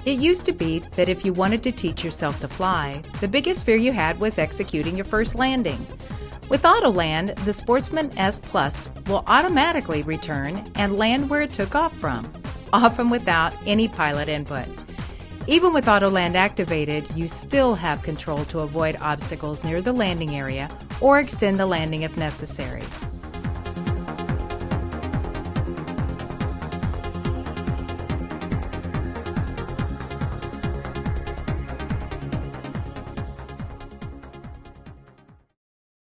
It used to be that if you wanted to teach yourself to fly, the biggest fear you had was executing your first landing. With Autoland, the Sportsman S Plus will automatically return and land where it took off from, often without any pilot input. Even with Autoland activated, you still have control to avoid obstacles near the landing area or extend the landing if necessary.